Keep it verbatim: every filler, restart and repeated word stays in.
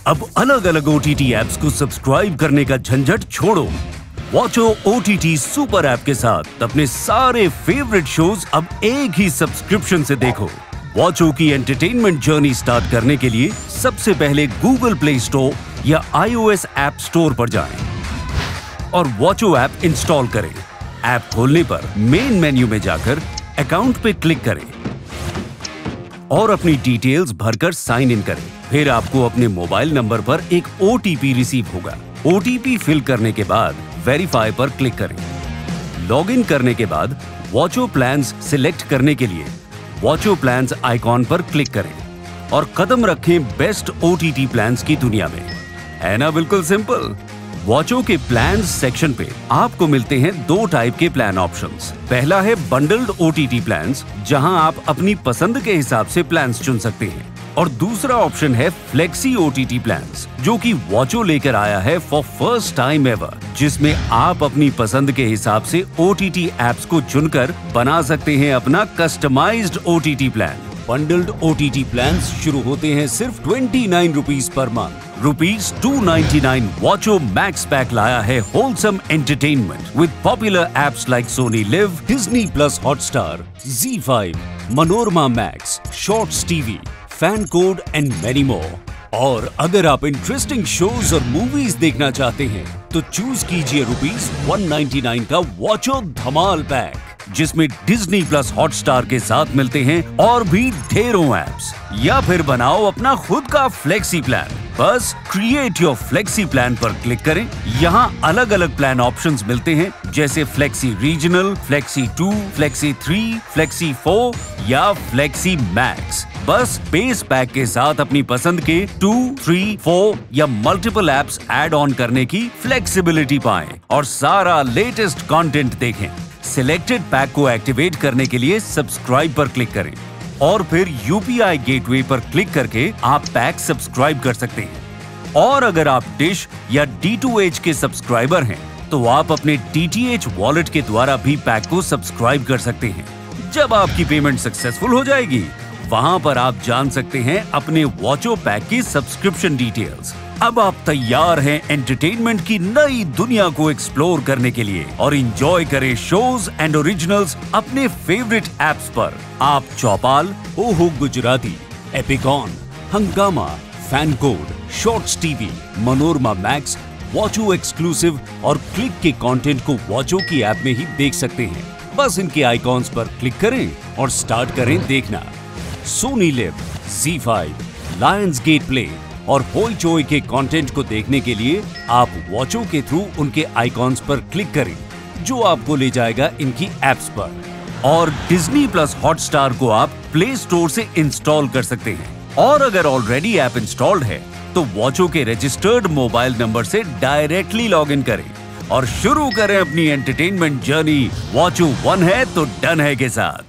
अब अलग अलग ओटीटी ऐप्स को सब्सक्राइब करने का झंझट छोड़ो। वॉचो ओटीटी सुपर ऐप के साथ अपने सारे फेवरेट शोज अब एक ही सब्सक्रिप्शन से देखो। वॉचो की एंटरटेनमेंट जर्नी स्टार्ट करने के लिए सबसे पहले गूगल प्ले स्टोर या आईओएस ऐप स्टोर पर जाएं और वॉचो ऐप इंस्टॉल करें। ऐप खोलने पर मेन मेन्यू में जाकर अकाउंट पे क्लिक करें और अपनी डिटेल्स भरकर साइन इन करें। फिर आपको अपने मोबाइल नंबर पर एक ओटीपी रिसीव होगा। ओटीपी फिल करने के बाद वेरीफाई पर क्लिक करें। लॉगिन करने के बाद वॉचो प्लान्स सिलेक्ट करने के लिए वॉचो प्लान्स आइकॉन पर क्लिक करें और कदम रखें बेस्ट ओटीटी प्लान्स की दुनिया में। है ना बिल्कुल सिंपल। वॉचो के प्लान्स सेक्शन पे आपको मिलते हैं दो टाइप के प्लान ऑप्शंस। पहला है बंडल्ड ओटीटी प्लान्स, जहां आप अपनी पसंद के हिसाब से प्लान्स चुन सकते हैं, और दूसरा ऑप्शन है फ्लेक्सी ओटीटी प्लान्स, जो कि वॉचो लेकर आया है फॉर फर्स्ट टाइम एवर, जिसमें आप अपनी पसंद के हिसाब से ओटीटी एप्स को चुनकर बना सकते हैं अपना customised OTT plan. Bundled OTT plans शुरू होते हैं सिर्फ twenty nine rupees per month. Rupees two ninety nine Watcho Max pack लाया है wholesome entertainment with popular apps like Sony Liv, Disney Plus Hotstar, Zee Five, Manorama Max, shorts TV, fan code and many more. और अगर आप interesting shows और movies देखना चाहते हैं तो चूज कीजिए रुपीज वन नाइन्टी नाइन का वॉचो धमाल पैक, जिसमें डिज्नी प्लस हॉटस्टार के साथ मिलते हैं और भी ढेरों एप्स। या फिर बनाओ अपना खुद का फ्लेक्सी प्लान। बस क्रिएट योर फ्लेक्सी प्लान पर क्लिक करें। यहाँ अलग अलग प्लान ऑप्शंस मिलते हैं, जैसे flexi regional, flexi two, flexi three, flexi four या फ्लेक्सी मैक्स। बस बेस पैक के साथ अपनी पसंद के टू, थ्री, फोर या मल्टीपल एप्स ऐड ऑन करने की फ्लेक्सिबिलिटी पाएं और सारा लेटेस्ट कंटेंट देखें। सिलेक्टेड पैक को एक्टिवेट करने के लिए सब्सक्राइब पर क्लिक करें और फिर यूपीआई गेटवे पर क्लिक करके आप पैक सब्सक्राइब कर सकते हैं। और अगर आप डिश या डी टू एच के सब्सक्राइबर हैं तो आप अपने डीटीएच वॉलेट के द्वारा भी पैक को सब्सक्राइब कर सकते हैं। जब आपकी पेमेंट सक्सेसफुल हो जाएगी, वहां पर आप जान सकते हैं अपने वॉचो पैक की सब्सक्रिप्शन डिटेल्स। अब आप तैयार हैं एंटरटेनमेंट की नई दुनिया को एक्सप्लोर करने के लिए और एंजॉय करें शोज एंड ओरिजिनल्स अपने फेवरेट एप्स पर। आप Chaupal, Oho Gujarati, Epicon, Hungama, fan code, shorts TV, Manorama Max, Watcho exclusive और क्लिक के कंटेंट को वॉचो की ऐप में ही देख सकते हैं। बस इनके आइकॉन्स पर क्लिक करें और स्टार्ट करें देखना। Sony Liv, Zee Five, Lionsgate play और होइचोई के कंटेंट को देखने के लिए आप वॉचो के थ्रू उनके आइकॉन्स पर क्लिक करें, जो आपको ले जाएगा इनकी एप्स पर। और डिज्नी प्लस हॉटस्टार को आप प्ले स्टोर से इंस्टॉल कर सकते हैं। और अगर ऑलरेडी ऐप इंस्टॉल्ड है तो वॉचो के रजिस्टर्ड मोबाइल नंबर से डायरेक्टली लॉग इन करें और शुरू करें अपनी एंटरटेनमेंट जर्नी। वॉचो वन है तो डन है के साथ।